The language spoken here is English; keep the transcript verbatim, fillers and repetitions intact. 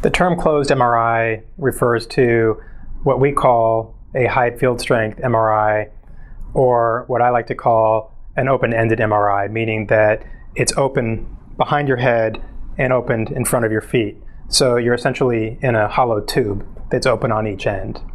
The term closed M R I refers to what we call a high field strength M R I, or what I like to call an open-ended M R I, meaning that it's open behind your head and opened in front of your feet. So you're essentially in a hollow tube that's open on each end.